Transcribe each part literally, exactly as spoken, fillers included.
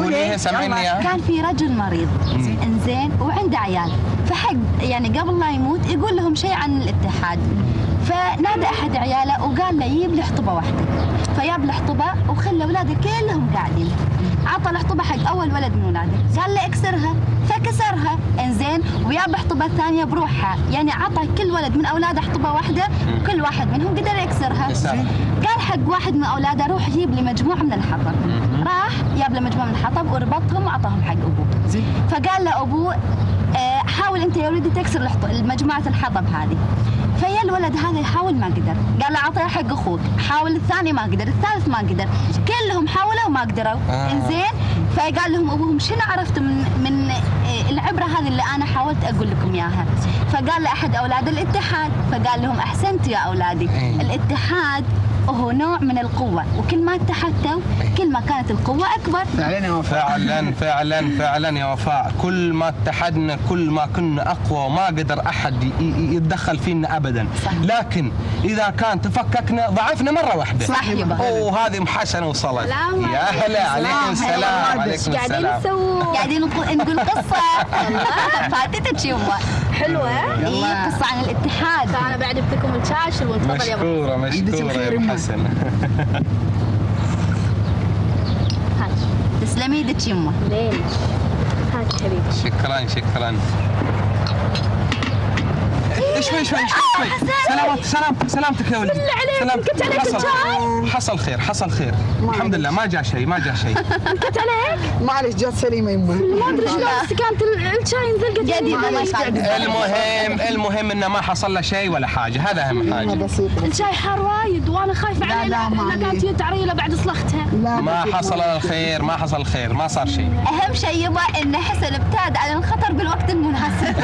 قوليها سامعيني اياها. كان في رجل مريض انزين وعنده عيال، فحق يعني قبل لا يموت يقول لهم شيء عن الاتحاد، فنادى احد عياله وقال له يجيب لي حطبه واحده، فجاب له حطبه وخلى اولاده كلهم قاعدين، عطى الحطبه حق اول ولد من اولاده، قال له اكسرها، فكسرها انزين وجاب حطبه ثانيه بروحها، يعني عطى كل ولد من اولاده حطبه واحده وكل واحد منهم قدر يكسرها. قال حق واحد من اولاده روح جيب لي مجموعه من الحطب، راح جاب له مجموعه من الحطب وربطهم وعطاهم حق ابوه. فقال له ابوه حاول انت يا ولدي تكسر مجموعه الحطب هذه، فيا الولد هذا يحاول ما قدر، قال له اعطيه حق اخوك، حاول الثاني ما قدر، الثالث ما قدر، كلهم حاولوا وما قدروا. آه. انزين فقال لهم ابوهم شنو عرفتوا من من العبره هذه اللي انا حاولت اقول لكم اياها؟ فقال له احد اولاد الاتحاد، فقال لهم احسنتوا يا اولادي، الاتحاد هو نوع من القوة، وكل ما اتحدتوا كل ما كانت القوة أكبر. فعلا يا وفاء. فعلا فعلا فعلا يا وفاء، كل ما اتحدنا كل ما كنا أقوى وما قدر أحد يتدخل فينا أبدا. صح. لكن إذا كان تفككنا ضعفنا مرة واحدة. صح يبا. وهذه محسنة وصلت. يا هلا عليكم السلام. عليكم السلام. قاعدين نسوي قاعدين نقول قصة. فاتتك يما. حلوة. إيه قصة عن الاتحاد. فأنا بعد بدكم الشاشة والتفضل يا مشكورة مشكورة يا حسن. تسلمي ايدك يمه. ليش؟ هات حبيبي. شكرا شكرا. شوي شوي شوي. سلامت سلامتك سلامتك يا ولدي. بالله عليك انكت عليك الشاي. حصل خير حصل خير. الحمد لله ما جاء شيء ما جاء شيء. انكت عليك؟ معلش جات سليمه يمه. ما ادري شلون بس كانت الشاي نزل قد المهم المهم انه ما حصل له شيء ولا حاجه، هذا اهم حاجه. الشاي حار وايد وانا خايفه عليه لانها كانت هي تعريله بعد صلختها. ما حصل الخير ما حصل الخير ما صار شيء. اهم شيء يبا ان حسن ابتعد عن الخطر بالوقت المناسب.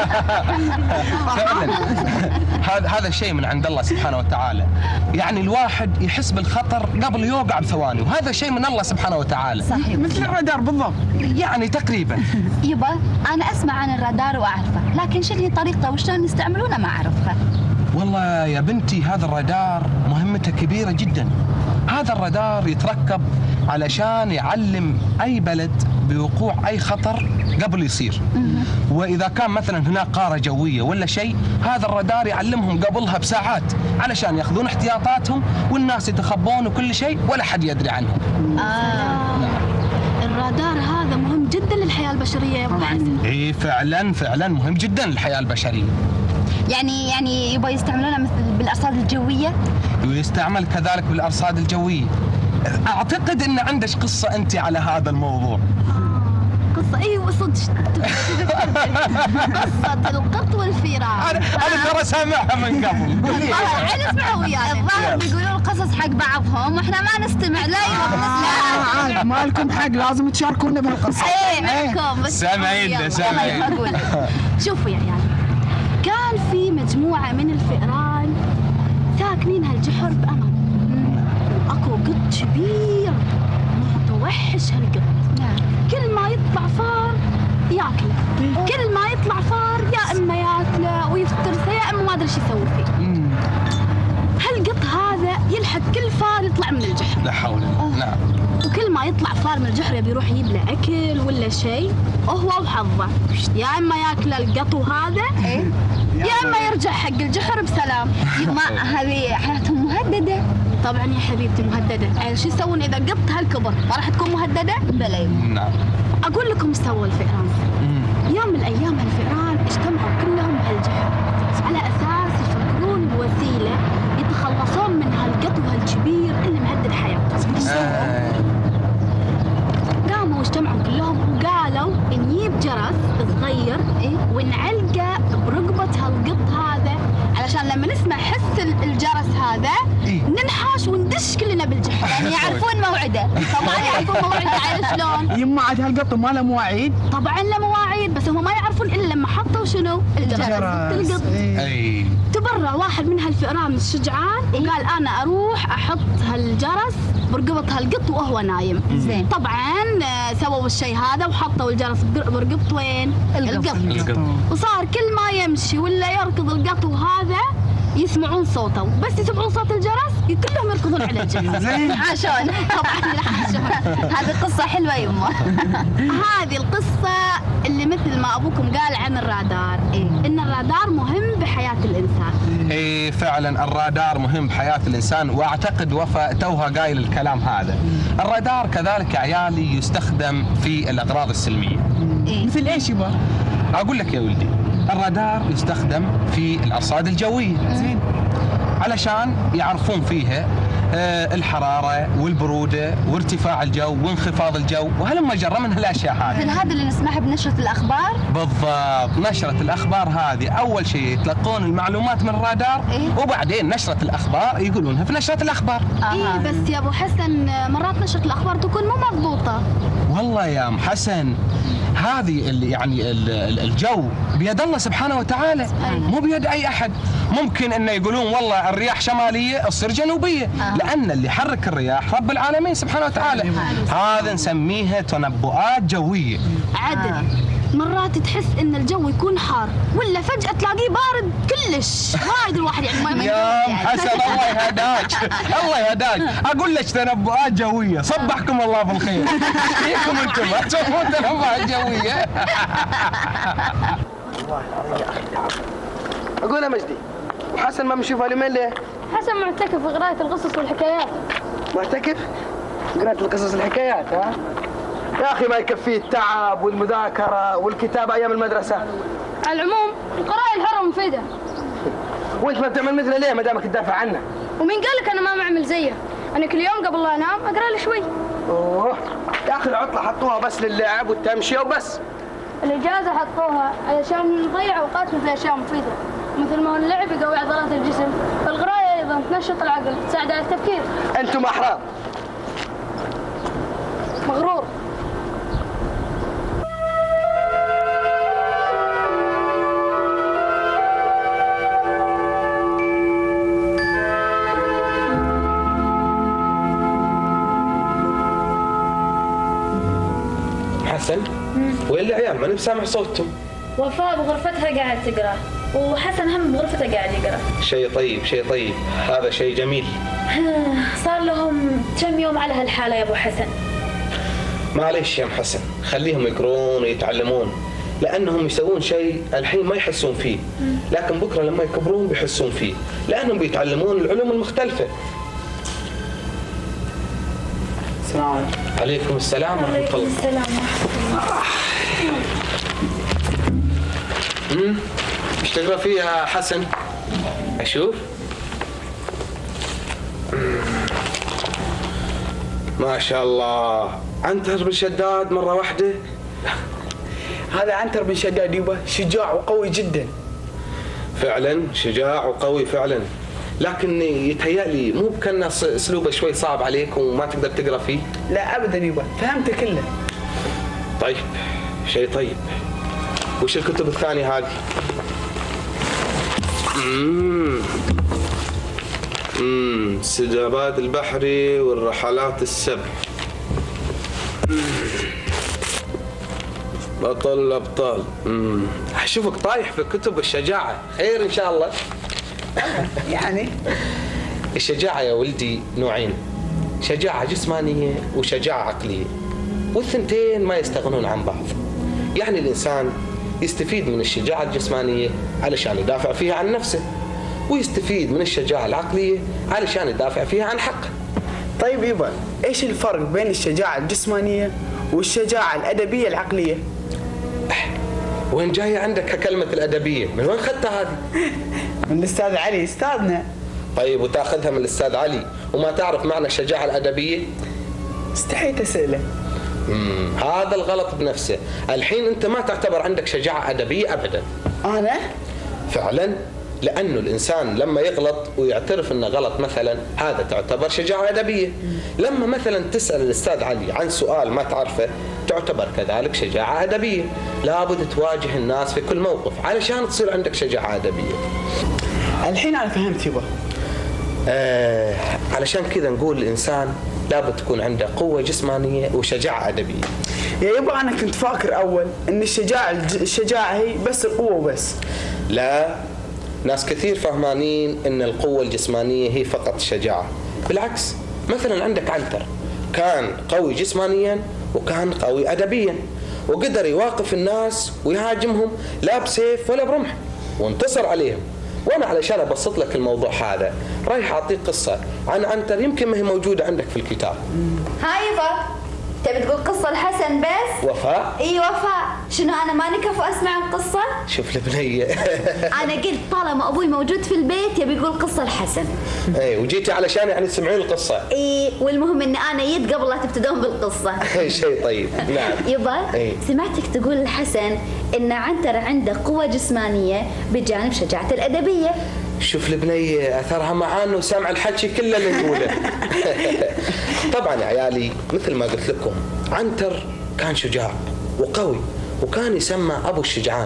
فعلا هذا هذا الشيء من عند الله سبحانه وتعالى، يعني الواحد يحس بالخطر قبل يوقع بثواني، وهذا شيء من الله سبحانه وتعالى. صحيح. مثل الرادار بالضبط يعني تقريبا. يبا انا اسمع عن الرادار واعرفه، لكن شنو هي طريقته وشلون نستعملونه ما اعرفها. والله يا بنتي هذا الرادار مهمته كبيرة جدا. هذا الرادار يتركب علشان يعلم أي بلد بوقوع أي خطر قبل يصير. وإذا كان مثلا هناك قارة جوية ولا شيء، هذا الرادار يعلمهم قبلها بساعات علشان ياخذون احتياطاتهم، والناس يتخبون وكل شيء ولا حد يدري عنهم. آه. الرادار هذا مهم جدا للحياة البشرية يا أبو حسن. إيه فعلا فعلا مهم جدا للحياة البشرية. يعني يعني يبغى يستعملونه مثل بالارصاد الجويه؟ ويستعمل كذلك بالارصاد الجويه. اعتقد ان عندك قصه انت على هذا الموضوع. آه قصه ايوه صدق. قصه القط والفيران. انا انا ترى سامعها من قبل. انا اسمعوا وياي. الظاهر بيقولون القصص حق بعضهم واحنا ما نستمع لا يوم. ما لكم حق لازم تشاركونا بهالقصه. ايه معكم بس سامعين سامعين. شوفوا يا عيال، كان في مجموعة من الفئران ساكنين هالجحر بأمان. أكو قط كبير متوحش هالقط. كل ما يطلع فار ياكله، كل ما يطلع فار يا إما ياكله ويفترسه يا إما ما أدري شو يسوي فيه. هالقط هذا يلحق كل فار يطلع من الجحر. لا حول الله. نعم. وكل ما يطلع فار من الجحر يبي يروح يجيب له أكل ولا شيء، هو وحظه يا إما ياكل القط هذا يا اما يرجع حق الجحر بسلام. ما هذه حياتهم مهدده. طبعا يا حبيبتي مهدده. يعني شو يسوون اذا قط هالكبر ما راح تكون مهدده؟ بلى. نعم. اقول لكم ايش سووا الفئران. يوم من الايام الفئران اجتمعوا كلهم بهالجحر على اساس يفكرون بوسيله يتخلصون من هالقط وهالكبير اللي مهدد حياتهم. آه. قاموا واجتمعوا كلهم وقالوا نجيب جرس صغير ونعلقه برقبة هالقط هذا علشان لما نسمع حس الجرس هذا ننحاش وندش كلنا بالجحر. يعني يعرفون موعده. طبعا يعرفون موعده. عارف شلون؟ يما عاد هالقط ما له مواعيد؟ طبعا له مواعيد بس هم ما يعرفون الا لما حطوا شنو؟ الجرس. القط. اي تبرع واحد من هالفئران الشجعان وقال انا اروح احط هالجرس برقبة هالقط وهو نايم. زين. طبعا سووا الشيء هذا وحطوا الجرس برقبة وين؟ القط. القط. وصار كل ما يمشي ولا يركض القط وهذا يسمعون صوته، بس يسمعون صوت الجرس كلهم يركضون على الجرس. عشان طبعا عشان هذه قصة حلوة يمه. هذه القصة اللي مثل ما أبوكم قال عن الرادار، إيه؟ إن الرادار مهم بحياة الإنسان. اي فعلا الرادار مهم بحياة الإنسان، وأعتقد وفاء توها قايل الكلام هذا. الرادار كذلك عيالي يستخدم في الأغراض السلمية. إيه؟ مثل ايش يبا؟ أقول لك يا ولدي، الرادار يستخدم في الأرصاد الجوية. زين. علشان يعرفون فيها آه، الحرارة والبرودة وارتفاع الجو وانخفاض الجو وهلما جرى من هالأشياء هذه. مثل هذا اللي نسمعه بنشرة الأخبار. بالضبط، نشرة الأخبار هذه أول شيء يتلقون المعلومات من الرادار. إيه؟ وبعدين نشرة الأخبار يقولونها في نشرة الأخبار. إيه بس يا أبو حسن مرات نشرة الأخبار تكون مو مضبوطة. والله يا أم حسن هذه اللي يعني ال- ال- الجو بيد الله سبحانه وتعالى، مو بيد أي أحد. ممكن إنه يقولون والله الرياح شمالية تصير جنوبية، آه. لأن اللي يحرك الرياح رب العالمين سبحانه وتعالى. هذا نسميها تنبؤات جوية. عدل. مرات تحس ان الجو يكون حار ولا فجأة تلاقيه بارد كلش، وايد الواحد يعني ما ما يا يقدر أم يعني. حسن الله يهداك الله يهداك، أقول لك تنبؤات جوية، صبحكم الله بالخير. فيكم أنتم ما تشوفون تنبؤات جوية. أقول يا مجدي، وحسن ما بنشوفه اليومين ليه؟ حسن معتكف في قراءة القصص والحكايات. معتكف؟ قرأت القصص الحكايات ها؟ يا أخي ما يكفيه التعب والمذاكرة والكتابة أيام المدرسة. على العموم القراءة الحرة مفيدة. وأنت ما بتعمل مثله ليه ما دامك تدافع عنه؟ ومين قال لك أنا ما بعمل زيه؟ أنا كل يوم قبل لا أنام أقرأ لي شوي. أوه يا أخي العطلة حطوها بس للعب والتمشية وبس. الإجازة حطوها علشان نضيع أوقاتنا في أشياء مفيدة، مثل ما هو اللعب يقوي عضلات الجسم، فالقراءة أيضا تنشط العقل، تساعد على التفكير. أنتم أحرار. مغرور. حسن وين العيال ما نسامع صوتهم؟ وفاء بغرفتها قاعد تقرا، وحسن هم بغرفته قاعد يقرا. شيء طيب شيء طيب، هذا شيء جميل. صار لهم كم يوم على هالحاله يا ابو حسن. معليش يا ام حسن، خليهم يقرون ويتعلمون، لانهم يسوون شيء الحين ما يحسون فيه، لكن بكره لما يكبرون بيحسون فيه، لانهم بيتعلمون العلوم المختلفه. السلام عليكم. عليكم السلام ورحمه عليكم الله. السلام ورحمه الله. امم ايش تقرا فيها حسن؟ اشوف. ما شاء الله، عنتر بن شداد مره واحده. هذا عنتر بن شداد يبا شجاع وقوي جدا. فعلا شجاع وقوي فعلا، لكن يتهيألي مو كان اسلوبه شوي صعب عليك وما تقدر تقرا فيه؟ لا ابدا يبا فهمته كله. طيب شيء طيب. وش الكتب الثانية هذه؟ اممم اممم السجابات البحري والرحلات السبع. بطل الابطال. امم اشوفك طايح في كتب الشجاعة، خير ان شاء الله. يعني الشجاعة يا ولدي نوعين، شجاعة جسمانية وشجاعة عقلية، والثنتين ما يستغنون عن بعض. يعني الإنسان يستفيد من الشجاعة الجسمانية علشان يدافع فيها عن نفسه، ويستفيد من الشجاعة العقلية علشان يدافع فيها عن حقه. طيب يبا ايش الفرق بين الشجاعة الجسمانية والشجاعة الأدبية العقلية؟ وين جاية عندك كلمة الأدبية؟ من وين خدتها هذه؟ من الأستاذ علي أستاذنا. طيب وتاخذها من الأستاذ علي وما تعرف معنى الشجاعة الأدبية؟ استحيت أسأله. مم. هذا الغلط بنفسه. الحين أنت ما تعتبر عندك شجاعة أدبية أبدا. أنا؟ فعلا، لأنه الإنسان لما يغلط ويعترف أنه غلط مثلا، هذا تعتبر شجاعة أدبية. لما مثلا تسأل الأستاذ علي عن سؤال ما تعرفه، تعتبر كذلك شجاعة أدبية. لابد تواجه الناس في كل موقف علشان تصير عندك شجاعة أدبية. الحين أنا فهمت يبا. آه علشان كذا نقول الإنسان لابد تكون عنده قوة جسمانية وشجاعة أدبية. يا يبا أنا كنت فاكر أول إن الشجاعة الشجاعة هي بس القوة وبس. لا، ناس كثير فهمانين ان القوة الجسمانية هي فقط الشجاعة. بالعكس، مثلا عندك عنتر كان قوي جسمانيا وكان قوي أدبيا، وقدر يواقف الناس ويهاجمهم لا بسيف ولا برمح وانتصر عليهم. وانا علشان ابسط لك الموضوع هذا رايح اعطيك قصة عن عنتر يمكن ما هي موجودة عندك في الكتاب. هاي وفاء، تبي تقول قصة الحسن بس؟ وفاء؟ اي وفاء. شنو انا ماني كفو اسمع القصة؟ شوف البنية انا قلت طالما ابوي موجود في البيت يبي يقول قصة الحسن. اي وجيتي علشان يعني تسمعين القصة. اي والمهم ان انا جيت قبل لا تبتدون بالقصة. شيء طيب. نعم يبا اي سمعتك تقول الحسن ان عنتر عنده قوة جسمانية بجانب شجاعته الأدبية. شوف البنية اثرها معانا وسامع الحكي كله اللي نقوله. طبعا يا عيالي مثل ما قلت لكم عنتر كان شجاع وقوي وكان يسمى ابو الشجعان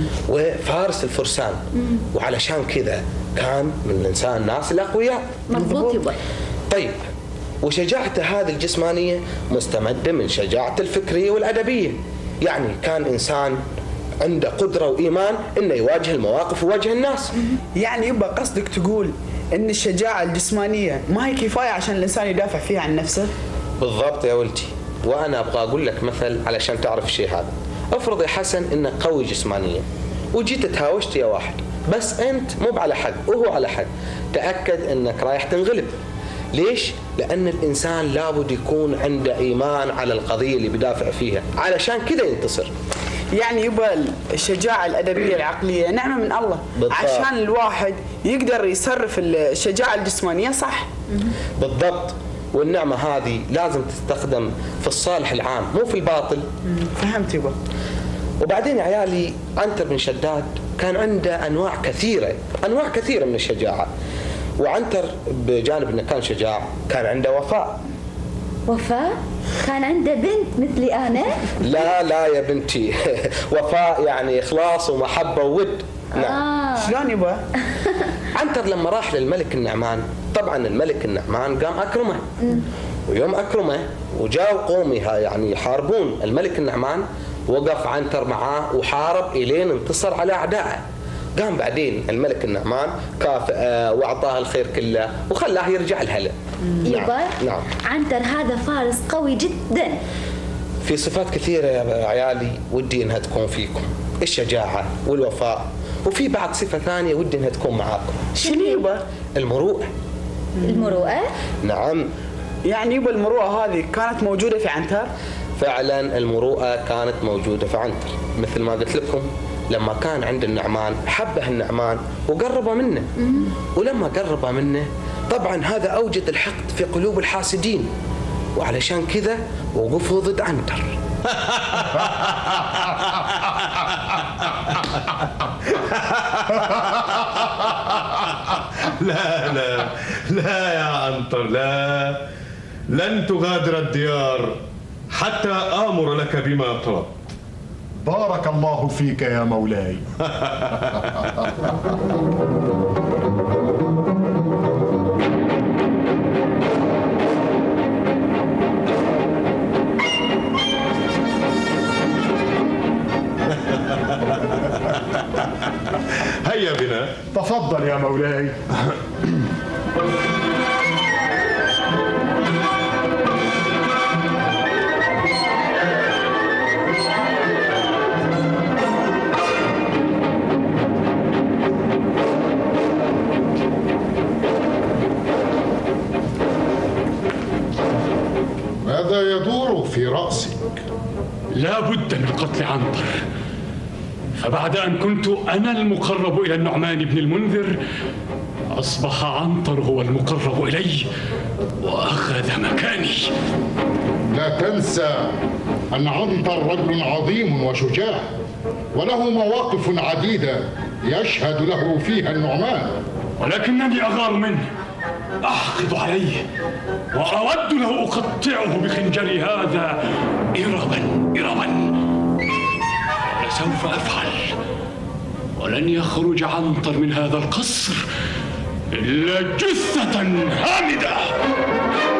وفارس الفرسان، وعلشان كذا كان من الانسان الناس الاقوياء. مضبوط يبا. طيب وشجاعته هذه الجسمانية مستمدة من شجاعته الفكرية والأدبية، يعني كان إنسان عنده قدرة وإيمان إنه يواجه المواقف ويواجه الناس. يعني يبقى قصدك تقول ان الشجاعة الجسمانية ما هي كفاية عشان الانسان يدافع فيها عن نفسه؟ بالضبط يا ولدي، وأنا أبغى أقول لك مثل علشان تعرف الشيء هذا. افرض يا حسن إنك قوي جسمانيا وجيت تهاوشت يا واحد، بس أنت مو على حق وهو على حق، تأكد إنك رايح تنغلب. ليش؟ لأن الإنسان لابد يكون عنده إيمان على القضية اللي بدافع فيها علشان كذا ينتصر. يعني يبقى الشجاعة الأدبية العقلية نعمة من الله بالضبط. عشان الواحد يقدر يصرف الشجاعة الجسمانية صح. بالضبط، والنعمة هذه لازم تستخدم في الصالح العام مو في الباطل. فهمت يبا. وبعدين يا عيالي عنتر بن شداد كان عنده أنواع كثيرة أنواع كثيرة من الشجاعة، وعنتر بجانب أنه كان شجاع كان عنده وفاء. وفاء؟ كان عنده بنت مثلي أنا؟ لا لا يا بنتي وفاء يعني إخلاص ومحبة وود. نعم. آه. شلون يبا؟ عنتر لما راح للملك النعمان، طبعا الملك النعمان قام أكرمه، ويوم أكرمه وجاءوا قومها يعني يحاربون الملك النعمان، وقف عنتر معاه وحارب إلين انتصر على أعدائه. قام بعدين الملك النعمان كافئه وأعطاه الخير كله وخلاه يرجع الهلا. يبا نعم. عنتر هذا فارس قوي جدا. في صفات كثيرة يا عيالي ودي انها تكون فيكم، الشجاعة والوفاء، وفي بعض صفة ثانية ودي انها تكون معاكم. شنو يبا؟ المروءة. المروءة؟ نعم. يعني يبا المروءة هذه كانت موجودة في عنتر؟ فعلا المروءة كانت موجودة في عنتر، مثل ما قلت لكم لما كان عند النعمان حبه النعمان وقربه منه، ولما قربه منه طبعا هذا أوجد الحقد في قلوب الحاسدين، وعلشان كذا وقفوا ضد عنتر. لا لا لا يا عنتر، لا، لن تغادر الديار حتى آمر لك بما طلبت. بارك الله فيك يا مولاي. هيا بنا. تفضل يا مولاي. ماذا يدور في رأسك؟ لا بد من قتل عنتر، فبعد أن كنت أنا المقرب إلى النعمان بن المنذر أصبح عنتر هو المقرب إلي وأخذ مكاني. لا تنسى أن عنتر رجل عظيم وشجاع وله مواقف عديدة يشهد له فيها النعمان، ولكنني أغار منه، أحقد عليه وأود له أقطعه بخنجري هذا إربا إربا. سوف أفعل، ولن يخرج عنتر من هذا القصر إلا جثة هامدة.